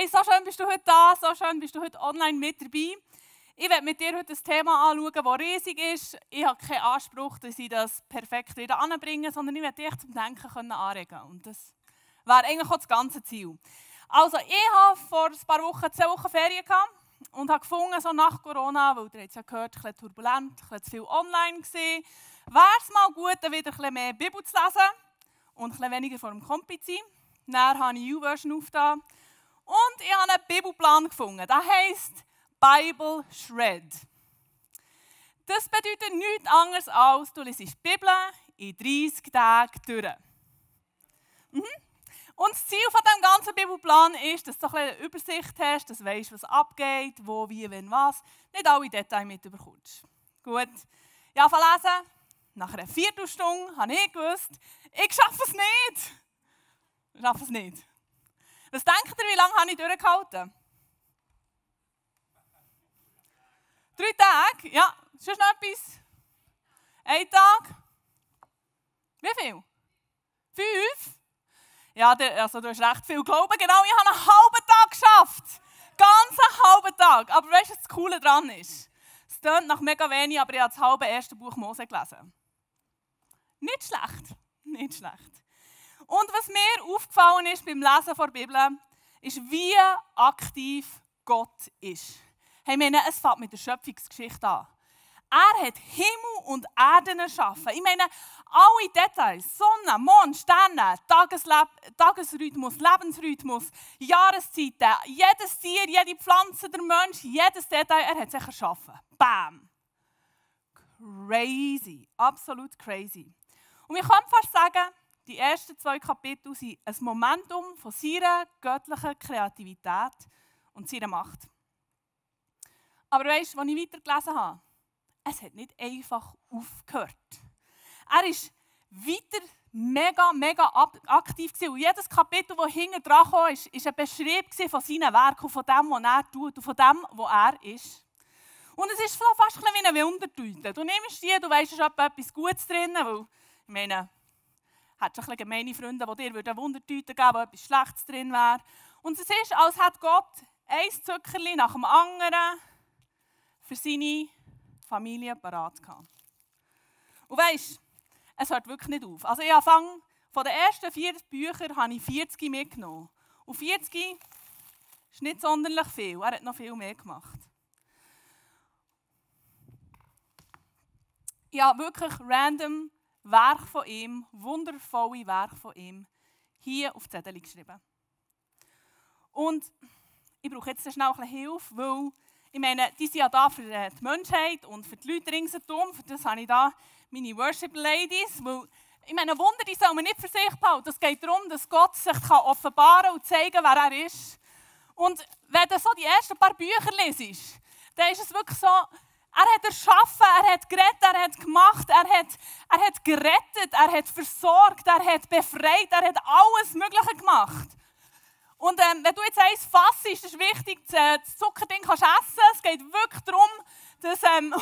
Hey, so schön bist du heute da, so schön bist du heute online mit dabei. Ich werde mit dir heute ein Thema anschauen, das riesig ist. Ich habe keinen Anspruch, dass ich das perfekt wieder anbringe, sondern ich werde dich zum Denken anregen. Und das wäre eigentlich auch das ganze Ziel. Also, ich habe vor ein paar Wochen 2 Wochen Ferien gehabt und habe gefunden, so nach Corona, weil ihr habt ja gehört, ein bisschen turbulent, ein bisschen zu viel online gewesen, wäre es mal gut, wieder ein bisschen mehr Bibel zu lesen und ein bisschen weniger vor dem Kompi zu sein. Dann habe ich YouVersion aufgetan und ich habe einen Bibelplan gefunden. Das heisst Bible Shred. Das bedeutet nichts anderes als, du liest die Bibel in 30 Tagen durch. Und das Ziel von diesem ganzen Bibelplan ist, dass du eine Übersicht hast, dass du weißt, was abgeht, wo, wie, wenn, was. Nicht alle Details mitbekommst. Gut, ich habe lesen. Nach einer Viertelstunde habe ich gewusst, ich schaffe es nicht. Ich schaffe es nicht. Was denkt ihr, wie lange habe ich durchgehalten? 3 Tage? Ja, ist noch etwas? 1 Tag? Wie viel? 5? Ja, du hast recht viel Glauben. Genau, ich habe einen halben Tag geschafft. Ganz einen halben Tag. Aber weißt du, was das Coole daran ist? Es klingt nach mega wenig, aber ich habe das halbe erste Buch Mose gelesen. Nicht schlecht. Nicht schlecht. Und was mir aufgefallen ist beim Lesen der Bibel, ist, wie aktiv Gott ist. Hey, ich meine, es fängt mit der Schöpfungsgeschichte an. Er hat Himmel und Erden erschaffen. Ich meine, alle Details, Sonne, Mond, Sterne, Tagesrhythmus, Lebensrhythmus, Jahreszeiten, jedes Tier, jede Pflanze, der Mensch, jedes Detail, er hat sich erschaffen. Bam! Crazy, absolut crazy. Und ich kann fast sagen, die ersten 2 Kapitel sind ein Momentum von seiner göttlichen Kreativität und seiner Macht. Aber weißt du, als ich weitergelesen habe, es hat nicht einfach aufgehört. Er ist weiter mega aktiv gewesen. Und jedes Kapitel, das hinten dran kam, war ein Beschrieb von seinen Werken, von dem, was er tut und von dem, was er ist. Und es ist fast ein bisschen wie eine Wundertüte. Du nimmst die, du weisst, es ist etwas Gutes drin, weil, ich meine, hat schon ein bisschen gemeine Freunde, die dir eine Wundertüte geben, wo etwas Schlechtes drin wäre. Und es ist, als hätte Gott ein Zuckerli nach dem anderen für seine Familie parat gehabt. Und weisst, es hört wirklich nicht auf. Also ich habe von den ersten 4 Büchern habe ich 40 mitgenommen. Und 40 ist nicht sonderlich viel. Er hat noch viel mehr gemacht. Ich habe wirklich random Werke von ihm, wundervolle Werke von ihm, hier auf die Zettel geschrieben. Und ich brauche jetzt schnell ein bisschen Hilfe, weil ich meine, die sind ja da für die Menschheit und für die Leute ringsherum. Für das habe ich da meine Worship Ladies. Weil, ich meine, Wunder, die soll man nicht für sich behalten. Es geht darum, dass Gott sich offenbaren kann und zeigen, wer er ist. Und wenn du so die ersten paar Bücher liest, dann ist es wirklich so, er hat erschaffen, er hat gerettet, er hat gemacht, er hat gerettet, er hat versorgt, er hat befreit, er hat alles Mögliche gemacht. Und wenn du jetzt eins fassst, ist es wichtig, das Zuckerding kannst essen. Es geht wirklich darum, dass,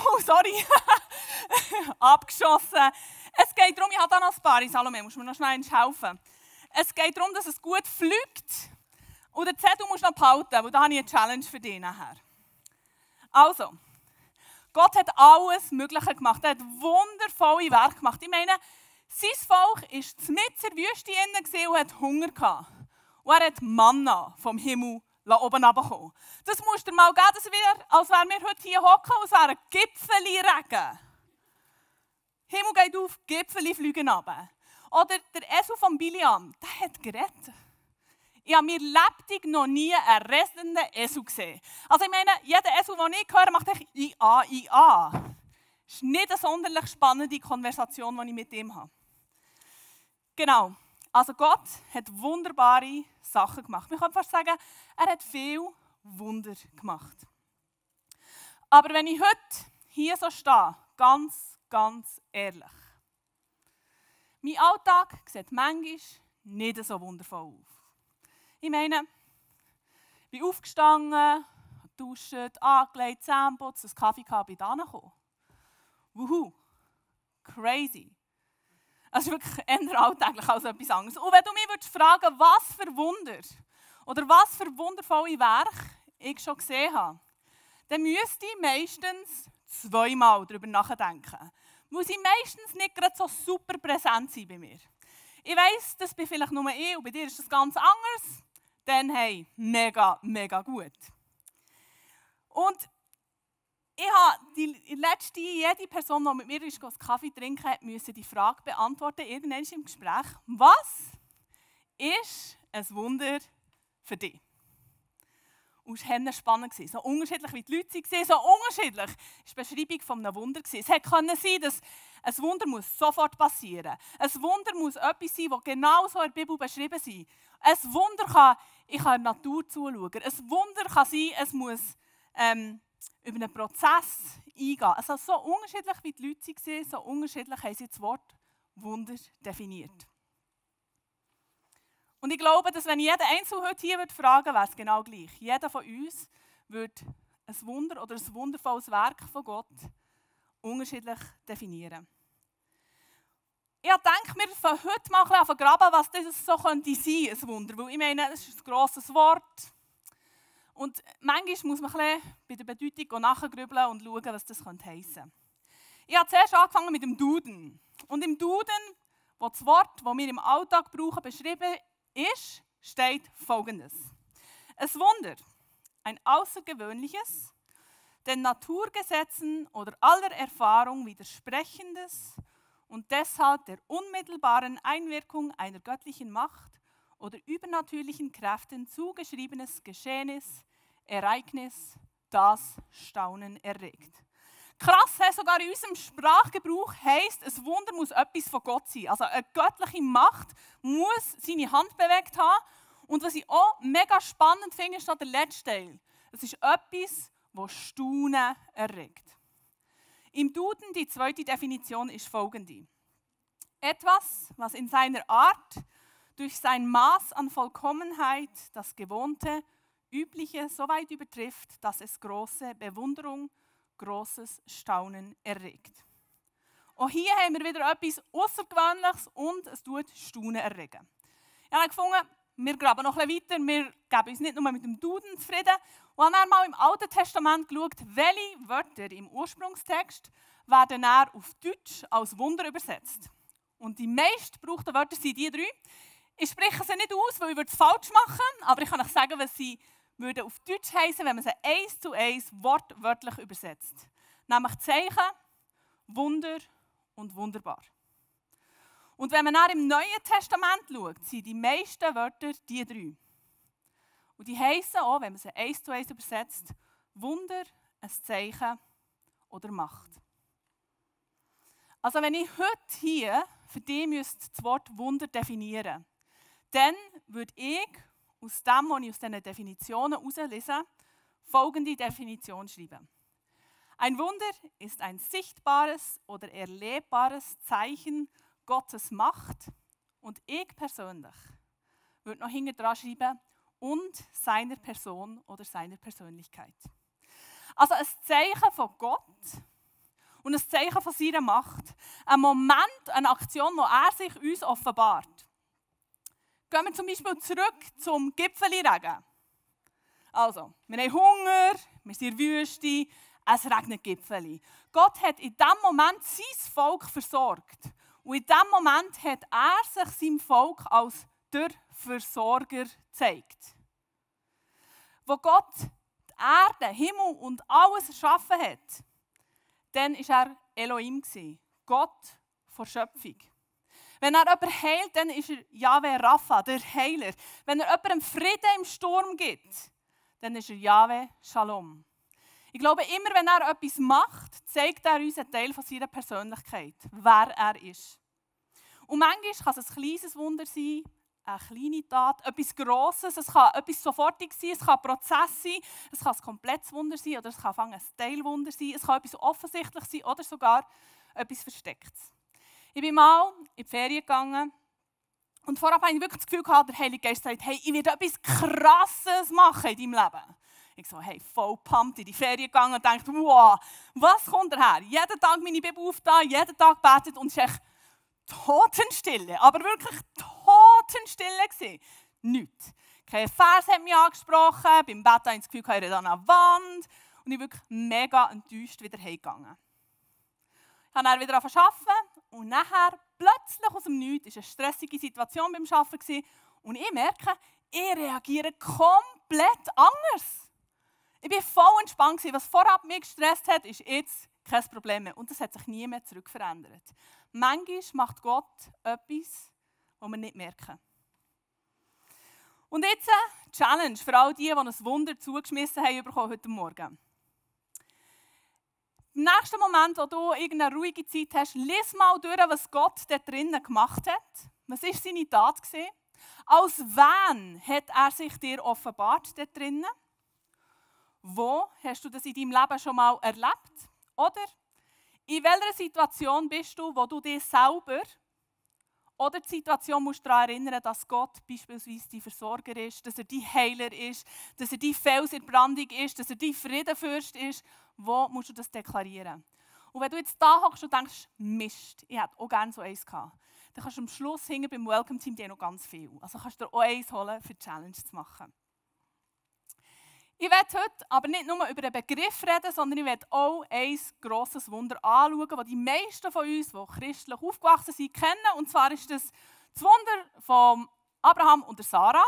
abgeschossen. Es geht darum, ich habe da noch ein paar, Salome, musst du mir noch schnell helfen. Es geht darum, dass es gut fliegt. Und den Zettel musst du noch behalten, weil da habe ich eine Challenge für dich nachher. Also, Gott hat alles Mögliche gemacht. Er hat wundervolle Werke gemacht. Ich meine, sein Volk war mitten in der Wüste und hat Hunger gehabt. Und er hat Manna vom Himmel oben runtergekommen. Das musst du dir mal geben, als wären wir heute hier hocken und es wäre ein Gipfeli-Regen. Himmel geht auf, Gipfeli fliegen runter. Oder der Esel von Biliam, der hat gerettet. Ich habe mir lebendig noch nie einen rettenden Esel gesehen. Also ich meine, jeder Esel, den ich höre, macht echt IA. Das ist nicht eine sonderlich spannende Konversation, die ich mit ihm habe. Genau. Also Gott hat wunderbare Sachen gemacht. Man kann fast sagen, er hat viel Wunder gemacht. Aber wenn ich heute hier so stehe, ganz ehrlich, mein Alltag sieht manchmal nicht so wundervoll aus. Ich meine, ich bin aufgestanden, geduscht, angelegt, Zähne geputzt, einen Kaffee gehabt, bin da gekommen. Wuhu, crazy. Das ist wirklich eher alltäglich als etwas anderes. Und wenn du mich fragen würdest, was für Wunder oder was für wundervolle Werke ich schon gesehen habe, dann müsste ich meistens zweimal darüber nachdenken. Weil sie meistens nicht gerade so super präsent sind bei mir. Ich weiss, das bin vielleicht nur ich und bei dir ist das ganz anders. Dann hey, mega, mega gut. Und ich habe jede Person, die mit mir ist, einen Kaffee trinken hat, musste die Frage beantworten, irgendwann im Gespräch. Was ist ein Wunder für dich? Und es war spannend. So unterschiedlich wie die Leute waren, so unterschiedlich war die Beschreibung von einem Wunder. Es konnte sein, dass ein Wunder muss sofort passieren muss. Ein Wunder muss etwas sein, das genau so in der Bibel beschrieben ist. Ein Wunder kann, ich kann in der Natur zuschauen. Ein Wunder kann sein, es muss über einen Prozess eingehen. Also so unterschiedlich wie die Leute waren, so unterschiedlich haben sie das Wort Wunder definiert. Und ich glaube, dass wenn jeder Einzelne heute hier fragen würde, wäre es genau gleich. Jeder von uns würde ein Wunder oder ein wundervolles Werk von Gott unterschiedlich definieren. Ich denke mir von heute mal ein bisschen graben, was das so könnte sein, ein Wunder. Weil ich meine, das ist ein grosses Wort. Und manchmal muss man ein bisschen bei der Bedeutung nachgrübeln und schauen, was das heissen könnte. Ich habe zuerst angefangen mit dem Duden. Und im Duden, wo das Wort, das wir im Alltag brauchen, beschrieben ist, steht Folgendes. Ein Wunder, ein außergewöhnliches, den Naturgesetzen oder aller Erfahrung widersprechendes und deshalb der unmittelbaren Einwirkung einer göttlichen Macht oder übernatürlichen Kräften zugeschriebenes Geschehnis, Ereignis, das Staunen erregt. Krass, sogar in unserem Sprachgebrauch heisst, ein Wunder muss etwas von Gott sein. Also eine göttliche Macht muss seine Hand bewegt haben. Und was ich auch mega spannend finde, ist noch der letzte Teil. Es ist etwas, das Staunen erregt. Im Duden, die zweite Definition, ist folgende. Etwas, was in seiner Art durch sein Maß an Vollkommenheit das Gewohnte, Übliche so weit übertrifft, dass es große Bewunderung, grosses Staunen erregt. Auch hier haben wir wieder etwas Außergewöhnliches und es tut Staunen erregen. Ich habe gefunden, wir graben noch ein bisschen weiter, wir geben uns nicht nur mit dem Duden zufrieden und haben dann mal im Alten Testament geschaut, welche Wörter im Ursprungstext werden dann auf Deutsch als Wunder übersetzt. Und die meistgebrauchten Wörter sind die 3. Ich spreche sie nicht aus, weil ich es falsch machen würde, aber ich kann euch sagen, was sie würden auf Deutsch heissen, wenn man sie 1:1 wortwörtlich übersetzt. Nämlich Zeichen, Wunder und wunderbar. Und wenn man dann im Neuen Testament schaut, sind die meisten Wörter die 3. Und die heissen auch, wenn man sie 1:1 übersetzt, Wunder, ein Zeichen oder Macht. Also wenn ich heute hier für dich das Wort Wunder definieren müsste, dann würde ich aus dem, was ich aus diesen Definitionen herauslese, folgende Definition schreiben. Ein Wunder ist ein sichtbares oder erlebbares Zeichen Gottes Macht und ich persönlich würde noch hinten dran schreiben und seiner Person oder seiner Persönlichkeit. Also ein Zeichen von Gott und ein Zeichen von seiner Macht. Ein Moment, eine Aktion, wo er sich uns offenbart. Gehen wir zum Beispiel zurück zum Gipfelregen. Also, wir haben Hunger, wir sind in der Wüste, es regnet Gipfeli. Gott hat in diesem Moment sein Volk versorgt. Und in diesem Moment hat er sich seinem Volk als der Versorger gezeigt. Wo Gott die Erde, Himmel und alles erschaffen hat, dann war er Elohim, Gott vor Schöpfung. Wenn er jemanden heilt, dann ist er Jahwe Rapha, der Heiler. Wenn er jemandem Frieden im Sturm gibt, dann ist er Jahwe Shalom. Ich glaube, immer wenn er etwas macht, zeigt er uns einen Teil von seiner Persönlichkeit, wer er ist. Und manchmal kann es ein kleines Wunder sein, eine kleine Tat, etwas Grosses, es kann etwas Sofortiges sein, es kann ein Prozess sein, es kann ein komplettes Wunder sein oder es kann ein Teilwunder sein, es kann etwas Offensichtliches sein oder sogar etwas Verstecktes. Ich bin mal in die Ferien gegangen und vorab hatte ich wirklich das Gefühl, der Heilige Geist sagt, hey, ich werde etwas Krasses machen in deinem Leben. Ich so, hey, voll pumped in die Ferien gegangen und dachte, wow, was kommt daher? Jeden Tag meine Bibel aufgetan, jeden Tag betet und es war echt Totenstille, aber wirklich Totenstille gewesen. Nichts. Kein Vers hat mich angesprochen, beim Bett hatte ich das Gefühl, ich rede an einer Wand. Und ich bin wirklich mega enttäuscht wieder heimgegangen. Ich habe dann wieder arbeiten und nachher plötzlich aus dem Nichts war eine stressige Situation beim Arbeiten und ich merke, ich reagiere komplett anders. Ich war voll entspannt. Was vorab mich gestresst hat, ist jetzt kein Problem mehr. Und das hat sich nie mehr zurückverändert. Manchmal macht Gott etwas, was wir nicht merken. Und jetzt eine Challenge für all die ein Wunder zugeschmissen haben heute Morgen. Im nächsten Moment, wo du irgendeine ruhige Zeit hast, lies mal durch, was Gott dort drinnen gemacht hat. Was war seine Tat? Als wen hat er sich dir offenbart dort drinnen? Wo hast du das in deinem Leben schon mal erlebt? Oder in welcher Situation bist du, wo du dich selber oder die Situation musst daran erinnern, dass Gott beispielsweise dein Versorger ist, dass er dein Heiler ist, dass er dein Fels in der Brandung ist, dass er dein Friedenfürst ist. Wo musst du das deklarieren? Und wenn du jetzt da hockst und denkst, Mist, ich hätte auch gerne so eins gehabt, dann kannst du am Schluss hinten beim Welcome-Team noch ganz viel. Also kannst du dir auch eins holen, für die Challenge zu machen. Ich werde heute aber nicht nur über den Begriff reden, sondern ich werde auch ein grosses Wunder anschauen, das die meisten von uns, die christlich aufgewachsen sind, kennen. Und zwar ist das Wunder von Abraham und Sarah.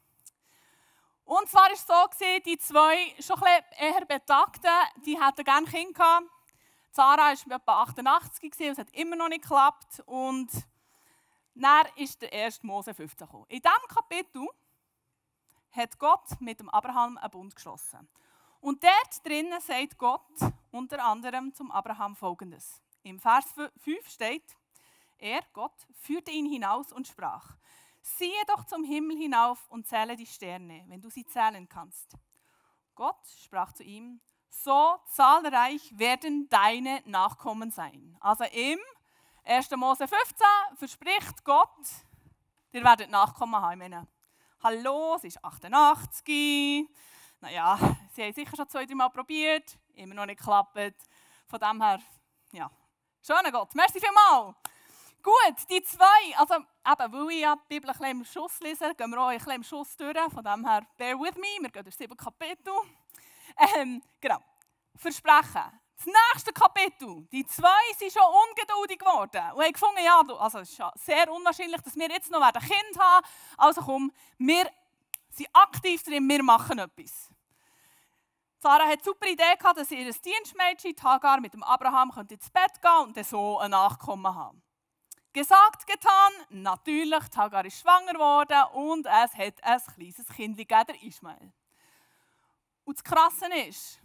Und zwar war es so, die zwei schon ein bisschen eher Betagten, die hatten gerne Kinder gehabt. Sarah war etwa 88 und es hat immer noch nicht geklappt. Und dann ist der 1. Mose 15 gekommen. In diesem Kapitel hat Gott mit dem Abraham einen Bund geschlossen. Und dort drinnen sagt Gott unter anderem zum Abraham Folgendes. Im Vers 5 steht, Gott, führte ihn hinaus und sprach, siehe doch zum Himmel hinauf und zähle die Sterne, wenn du sie zählen kannst. Gott sprach zu ihm, so zahlreich werden deine Nachkommen sein. Also im 1. Mose 15 verspricht Gott, ihr werdet Nachkommen haben. Ich meine, hallo, sie ist 88. Naja, sie haben sicher schon 2-3 Mal probiert, immer noch nicht geklappt. Von dem her, ja, schöner Gott, merci vielmals. Gut, die zwei, also eben, weil ich ja die Bibel ein bisschen im Schuss lese, gehen wir auch ein bisschen im Schuss durch. Von dem her, bear with me, wir gehen durch 7 Kapitel. Genau, Versprechen. Das nächste Kapitel, die zwei sind schon ungeduldig geworden und haben gefunden, ja, also es ist ja sehr unwahrscheinlich, dass wir jetzt noch ein Kind haben. Also komm, wir sind aktiv drin, wir machen etwas. Sarah hat eine super Idee gehabt, dass ihr Dienstmädchen, Hagar, mit dem Abraham ins Bett gehen und dann so ein Nachkommen haben. Gesagt, getan, natürlich, Hagar ist schwanger geworden und es hat ein kleines Kind gegeben, der Ismael. Und das Krasse ist,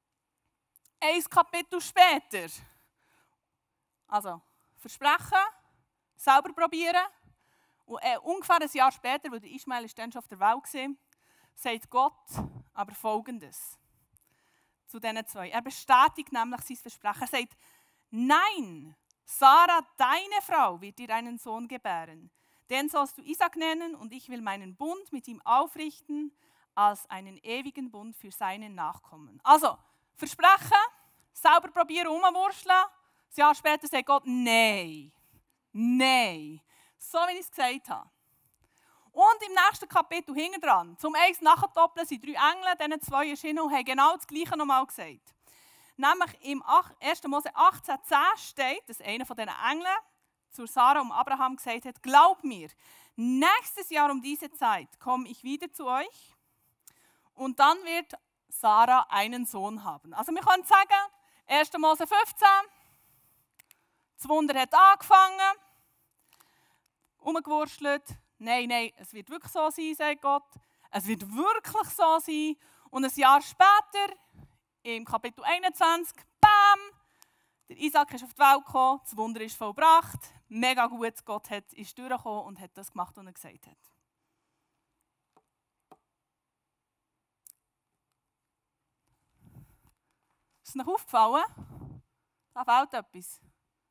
ein Kapitel später, also Versprechen, selber probieren, und ungefähr ein Jahr später, weil der Ismael dann schon auf der Welt war, sagt Gott aber Folgendes zu diesen zwei. Er bestätigt nämlich sein Versprechen. Er sagt, nein, Sarah, deine Frau, wird dir einen Sohn gebären. Den sollst du Isaac nennen und ich will meinen Bund mit ihm aufrichten als einen ewigen Bund für seinen Nachkommen. Also, Versprechen, selber probieren, rumwurschteln. Ein Jahr später sagt Gott, nein, nein. So wie ich es gesagt habe. Und im nächsten Kapitel hinten dran, zum eins nachdoppeln, sind 3 Engel, diesen 2 erschienen und haben genau das Gleiche nochmal gesagt. Nämlich im 1. Mose 18,10 steht, dass einer von diesen Engeln zu Sarah und Abraham gesagt hat, glaub mir, nächstes Jahr um diese Zeit komme ich wieder zu euch und dann wird Sarah einen Sohn haben. Also wir können sagen, 1. Mose 15, das Wunder hat angefangen, umgewurschtelt. Nein, es wird wirklich so sein, sagt Gott. Es wird wirklich so sein. Und ein Jahr später, im Kapitel 21, bam, der Isaac ist auf die Welt gekommen, das Wunder ist vollbracht. Mega gut, Gott ist durchgekommen und hat das gemacht, was er gesagt hat. Ist es noch aufgefallen? Da fehlt etwas.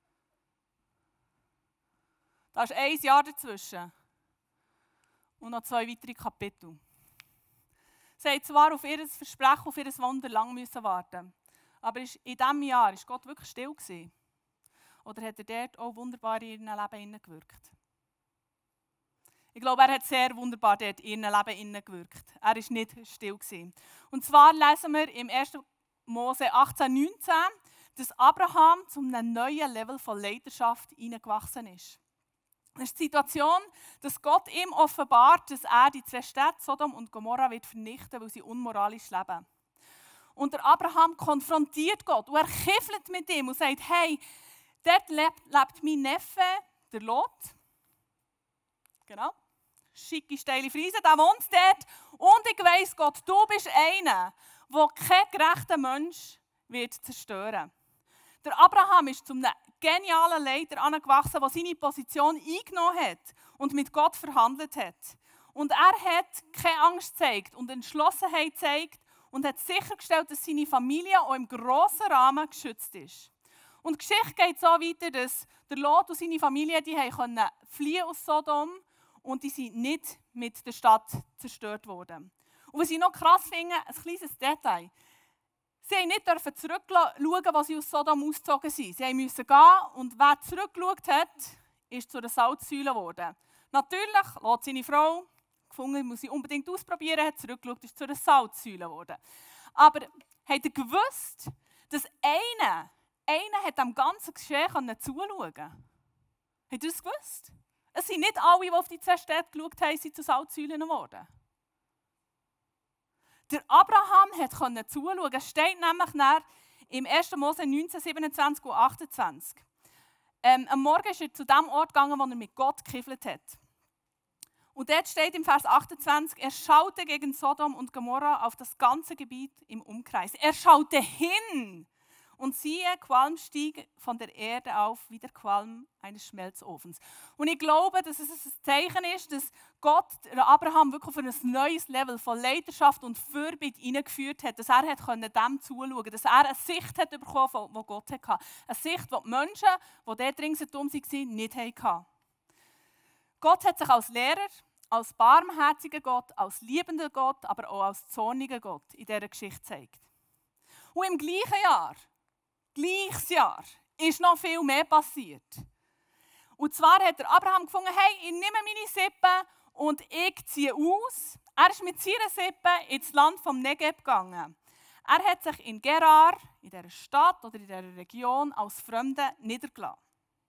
Da ist 1 Jahr dazwischen. Und noch 2 weitere Kapitel. Sie haben zwar auf ihr Versprechen, auf ihr Wunder lang müssen warten. Aber in diesem Jahr war Gott wirklich still gewesen? Oder hat er dort auch wunderbar in ihrem Leben gewirkt? Ich glaube, er hat sehr wunderbar dort in ihrem Leben gewirkt. Er war nicht still. Und zwar lesen wir im 1. Mose 18,19, dass Abraham zu einem neuen Level von Leidenschaft hineingewachsen ist. Das ist die Situation, dass Gott ihm offenbart, dass er die 2 Städte, Sodom und Gomorra, wird vernichten, weil sie unmoralisch leben. Und der Abraham konfrontiert Gott und er kiffelt mit ihm und sagt, hey, dort lebt mein Neffe, der Lot. Genau. Schicke, steile Friese, der wohnt dort. Und ich weiss, Gott, du bist einer, der kein gerechter Mensch wird zerstören. Der Abraham ist zu einem genialen Leiter angewachsen, der seine Position eingenommen hat und mit Gott verhandelt hat. Und er hat keine Angst gezeigt und Entschlossenheit gezeigt und hat sichergestellt, dass seine Familie auch im grossen Rahmen geschützt ist. Und die Geschichte geht so weiter, dass der Lot und seine Familie die konnten fliehen aus Sodom und die sind nicht mit der Stadt zerstört worden. Und was ich noch krass finde, ein kleines Detail. Sie durften nicht zurückschauen, als sie aus Sodom ausgezogen sind. Sie mussten gehen und wer zurückgeschaut hat, ist zu einer Salzsäule geworden. Natürlich, Lot seine Frau, gefunden, muss sie unbedingt ausprobieren, hat zurückgeschaut, ist zu einer Salzsäule geworden. Aber habt ihr gewusst, dass einer hat am ganzen Geschehen zuschauen konnte? Habt ihr das gewusst? Es sind nicht alle, die auf die 2 Städte geschaut haben, sind zu Salzsäulen geworden. Der Abraham konnte zuschauen. Es steht nämlich im 1. Mose 19, 27 und 28. Am Morgen ist er zu dem Ort gegangen, wo er mit Gott gekiffelt hat. Und dort steht im Vers 28, er schaute gegen Sodom und Gomorra auf das ganze Gebiet im Umkreis. Er schaute hin und siehe, Qualm stieg von der Erde auf wie der Qualm eines Schmelzofens. Und ich glaube, dass es ein Zeichen ist, dass Gott Abraham wirklich auf ein neues Level von Leidenschaft und Fürbitte hineingeführt hat, dass er dem zuschauen konnte, dass er eine Sicht hat bekommen, die Gott hatte. Eine Sicht, die die Menschen, die dort ringsherum waren, nicht hatten. Gott hat sich als Lehrer, als barmherziger Gott, als liebender Gott, aber auch als zorniger Gott in dieser Geschichte gezeigt. Und im gleiches Jahr, ist noch viel mehr passiert. Und zwar hat der Abraham gefunden, hey, ich nehme meine Sippe und ich ziehe aus. Er ist mit seiner Sippe ins Land vom Negev gegangen. Er hat sich in Gerar, in dieser Stadt oder in dieser Region, als Fremder niedergelassen.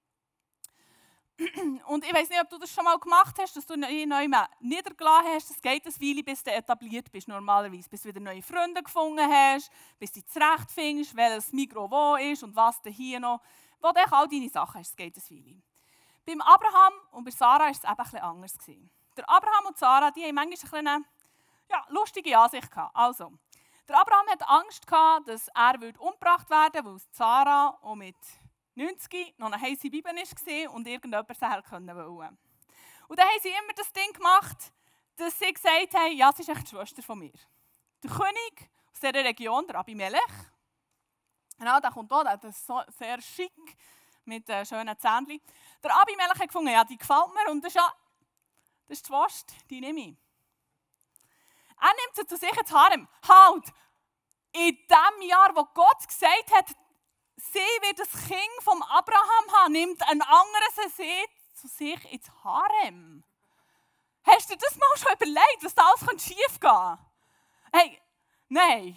Und ich weiß nicht, ob du das schon mal gemacht hast, dass du dich neu niedergelassen hast. Es geht ein Weile, bis du etabliert bist, normalerweise. Bis du wieder neue Freunde gefunden hast, bis du dich zurechtfindest, welches Migros wo ist und was du hier noch, wo du all deine Sachen hast. Es geht ein Weile. Beim Abraham und bei Sarah war es eben etwas anders. Der Abraham und Sarah, die haben manchmal eine lustige Ansicht gehabt. Also, der Abraham hatte Angst gehabt, dass er umgebracht werden würde, weil Sarah auch mit 90 noch eine heisse Bibel war und irgendjemand sie wollte. Und dann haben sie immer das Ding gemacht, dass sie gesagt haben, ja, sie ist echt die Schwester von mir. Der König aus dieser Region, der Abimelech, genau, der kommt auch, der ist so sehr schick, mit schönen Zähnchen. Der Abimelech hat gefunden, ja, die gefällt mir und das ist die Schwester, die nehme ich. Er nimmt sie zu sich ins Harem. Halt! In dem Jahr, wo Gott gesagt hat, sie wird das Kind vom Abraham haben, nimmt ein anderes sie zu sich ins Harem. Hast du dir das mal schon überlegt, was da alles schief gehen könnte? Hey, nein,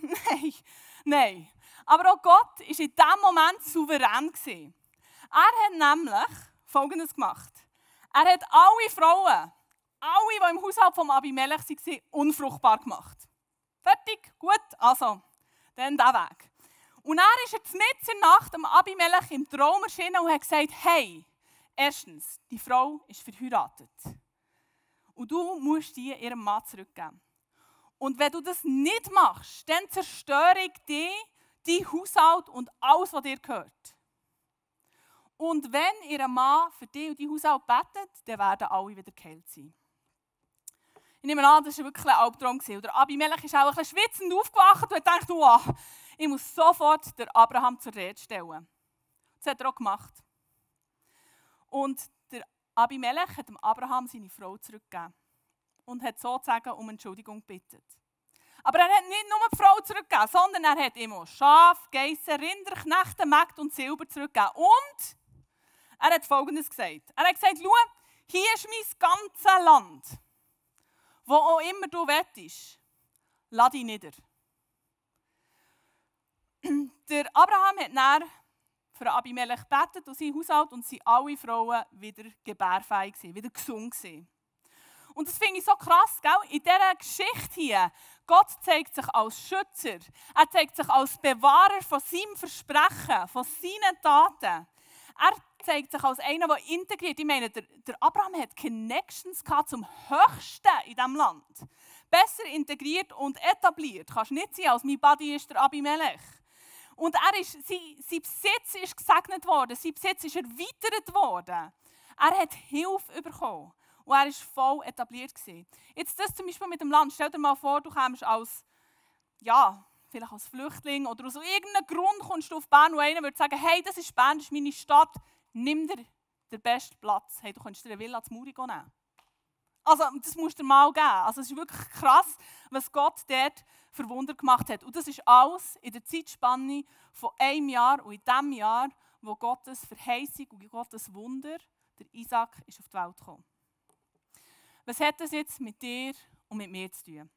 nein. Aber auch Gott war in diesem Moment souverän. Er hat nämlich Folgendes gemacht. Er hat alle Frauen, alle, die im Haushalt von Abimelech waren, unfruchtbar gemacht. Fertig, gut, also, dann der Weg. Und er ist jetzt mitten in der Nacht dem Abimelech im Traum erschienen und hat gesagt, hey, erstens, die Frau ist verheiratet. Und du musst die ihrem Mann zurückgeben. Und wenn du das nicht machst, dann zerstöre ich dich, dein Haushalt und alles, was dir gehört. Und wenn ihr Mann für dich und dein Haushalt betet, dann werden alle wieder geheilt sein. Ich nehme an, das war wirklich ein Albtraum. Und der Abimelech ist auch ein bisschen schwitzend aufgewacht und hat gedacht, wow, ich muss sofort den Abraham zur Rede stellen. Das hat er auch gemacht. Und der Abimelech hat dem Abraham seine Frau zurückgegeben und hat sozusagen um Entschuldigung gebeten. Aber er hat nicht nur die Frau zurückgegeben, sondern er hat ihm auch Schafe, Geissen, Rinder, Knechte, Mägde und Silber zurückgegeben. Und er hat Folgendes gesagt. Er hat gesagt, schau, hier ist mein ganzes Land, wo auch immer du willst, lass dich nieder. Der Abraham hat dann für Abimelech gebetet und sein Haushalt und sind alle Frauen wieder gebärfähig gewesen, wieder gesund gewesen. Und das finde ich so krass, gell? In dieser Geschichte hier, Gott zeigt sich als Schützer. Er zeigt sich als Bewahrer von seinem Versprechen, von seinen Taten. Er zeigt sich als einer, der integriert. Ich meine, der Abraham hat Connections zum Höchsten in diesem Land. Besser integriert und etabliert. Kannst nicht sein, als mein Buddy ist der Abimelech. Und sein Besitz ist gesegnet worden, sein Besitz ist erweitert worden. Er hat Hilfe bekommen. Und er war voll etabliert. Jetzt das zum Beispiel mit dem Land. Stell dir mal vor, du kommst als, ja, vielleicht als Flüchtling oder aus irgendeinem Grund kommst du auf Bern und einer würde sagen, hey, das ist Bern, das ist meine Stadt, nimm dir den besten Platz. Hey, du kannst dir eine Villa zu Muri nehmen. Also, das musst du dir mal geben. Also, es ist wirklich krass, was Gott dort für Wunder gemacht hat. Und das ist alles in der Zeitspanne von einem Jahr und in dem Jahr, wo Gottes Verheißung und Gottes Wunder, der Isaac, ist auf die Welt gekommen. Was hat das jetzt mit dir und mit mir zu tun?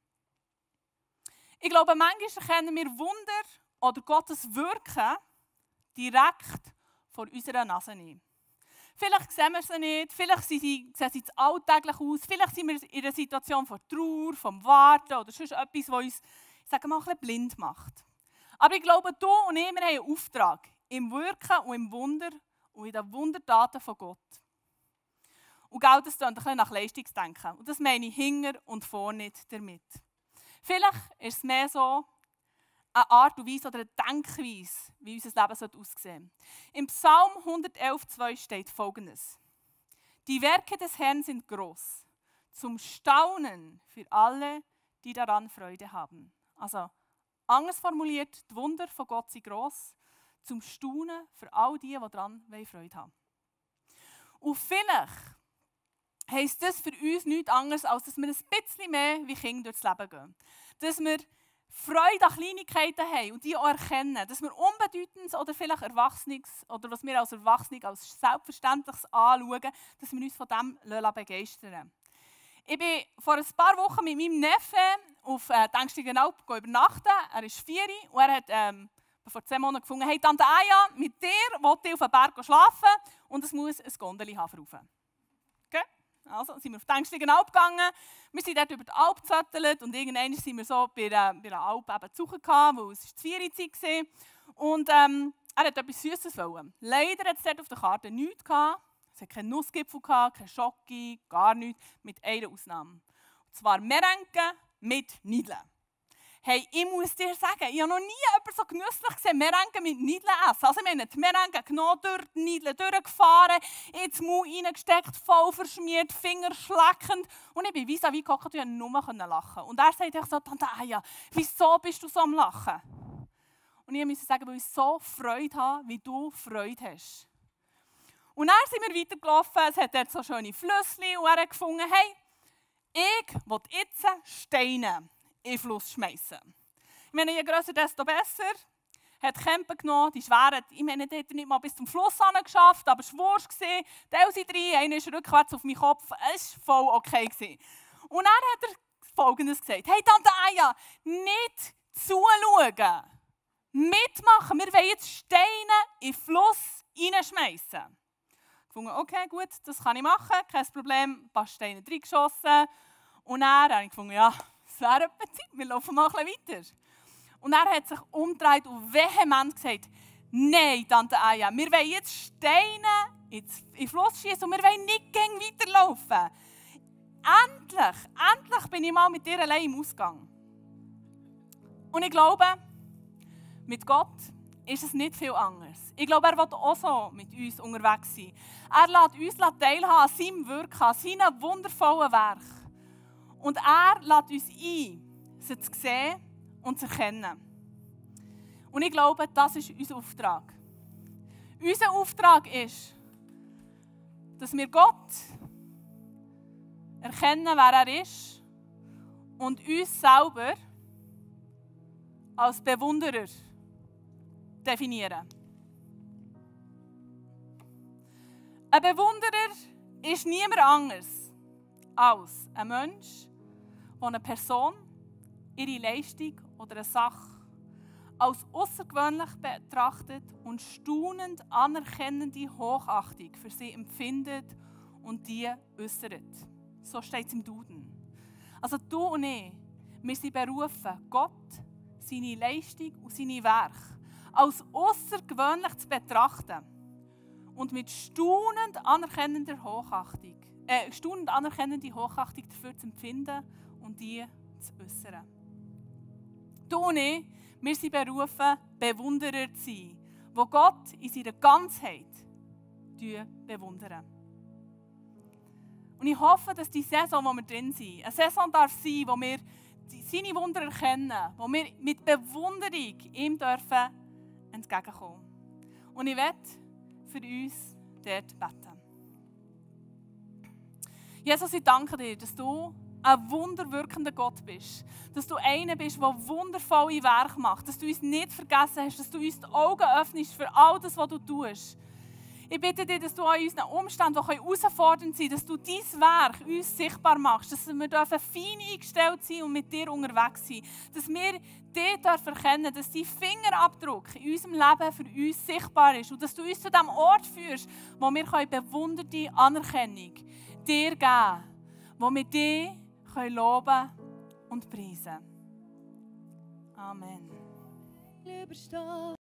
Ich glaube, manchmal erkennen wir Wunder oder Gottes Wirken direkt vor unserer Nase nicht. Vielleicht sehen wir sie nicht, vielleicht sehen sie alltäglich aus, vielleicht sind wir in einer Situation von Trauer, vom Warten oder sonst etwas, was uns, ich sage mal, ein bisschen blind macht. Aber ich glaube, du und ich, wir haben einen Auftrag im Wirken und im Wunder und in den Wundertaten von Gott. Und Geld, das klingt ein bisschen nach Leistungsdenken. Und das meine ich hinter und vorne nicht damit. Vielleicht ist es mehr so eine Art und Weise oder eine Denkweise, wie unser Leben aussehen sollte. Im Psalm 111,2 steht Folgendes. Die Werke des Herrn sind groß, zum Staunen für alle, die daran Freude haben. Also, anders formuliert, die Wunder von Gott sind gross, zum Staunen für all die daran Freude haben. Und vielleicht heisst das für uns nichts anderes, als dass wir ein bisschen mehr wie Kinder durchs Leben gehen. Dass wir Freude an Kleinigkeiten haben und die auch erkennen. Dass wir Unbedeutendes oder vielleicht Erwachsenes oder was wir als Erwachsene als Selbstverständliches anschauen, dass wir uns von dem begeistern. Ich bin vor ein paar Wochen mit meinem Neffen auf Denkstigenalp übernachten. Er ist 4 und er hat vor 2 Monaten gefunden, hey Tante Aja, mit dir will ich auf den Berg schlafen und es muss ein Gondeli haben rauf. Okay? Also sind wir auf Denkstigenalp gegangen. Wir sind dort über die Alp gezettelt und irgendwann sind wir so bei der Alp zu Besuch gehabt, weil es 4 Uhr war. Und er hat etwas Süßes wollen. Leider hat es dort auf der Karte nichts gehabt. Es hat keinen Nussgipfel, keinen Schoki, gar nichts, mit einer Ausnahme. Und zwar Merengue mit Nideln. Hey, ich muss dir sagen, ich habe noch nie jemanden so genüsslich gesehen, Merengue mit Nideln essen. Also ich meine, die Merengue genommen, durch die Nideln durchgefahren, ins Mund reingesteckt, voll verschmiert, Finger schleckend. Und ich bin vis-à-vis gehockt und konnte nur lachen. Und er sagt so, Tante Aja, wieso bist du so am Lachen? Und ich musste sagen, weil ich so Freude habe, wie du Freude hast. Und dann sind wir weitergelaufen, es hat dort so schöne Flüsse und er hat gefunden, hey, ich will jetzt Steine in den Fluss schmeißen. Ich meine, je grösser, desto besser. Hat Kämpfe genommen, die schweren, ich meine, die hat er nicht mal bis zum Fluss geschafft, aber es war Wurst. Teil sind 3, einer ist rückwärts auf meinen Kopf, es war voll okay. Und dann hat er Folgendes gesagt, hey Tante Aja, nicht zuschauen, mitmachen, wir wollen jetzt Steine in den Fluss reinschmeißen. Okay, gut, das kann ich machen, kein Problem. Ein paar Steine reingeschossen. Und dann habe ich gefunden, ja, es wäre etwa Zeit, wir laufen mal ein bisschen weiter. Und er hat sich umgedreht und vehement gesagt, nein, Tante Aja, wir wollen jetzt Steine in den Fluss schießen und wir wollen nicht gegen weiterlaufen. Endlich bin ich mal mit dir allein im Ausgang. Und ich glaube, mit Gott ist es nicht viel anders. Ich glaube, er will auch so mit uns unterwegs sein. Er lässt uns teilhaben an seinem Wirken, an seinem wundervollen Werk. Und er lässt uns ein, sie zu sehen und zu erkennen. Und ich glaube, das ist unser Auftrag. Unser Auftrag ist, dass wir Gott erkennen, wer er ist und uns selber als Bewunderer definieren. Ein Bewunderer ist niemand anderes als ein Mensch, der eine Person, ihre Leistung oder eine Sache als außergewöhnlich betrachtet und staunend anerkennende Hochachtung für sie empfindet und die äußert. So steht es im Duden. Also du und ich, wir sind berufen, Gott, seine Leistung und seine Werke als außergewöhnlich zu betrachten und mit staunend anerkennende Hochachtung dafür zu empfinden und die zu äußern. Du und ich, wir sind berufen, Bewunderer zu sein, die Gott in seiner Ganzheit bewundern. Und ich hoffe, dass die Saison, wo wir drin sind, eine Saison darf sein, wo wir seine Wunder erkennen, wo wir mit Bewunderung ihm dürfen entgegenkommen. Und ich werde für uns dort beten. Jesus, ich danke dir, dass du ein wunderwirkender Gott bist. Dass du einer bist, der wundervolle Werke macht. Dass du uns nicht vergessen hast, dass du uns die Augen öffnest für all das, was du tust. Ich bitte dich, dass du an unseren Umständen, die herausfordernd sind, dass du dein Werk uns sichtbar machst. Dass wir fein eingestellt sein und mit dir unterwegs sein. Dass wir dich erkennen dürfen, dass dein Fingerabdruck in unserem Leben für uns sichtbar ist. Und dass du uns zu dem Ort führst, wo wir bewunderte Anerkennung dir geben können. Wo wir dich loben und preisen. Amen.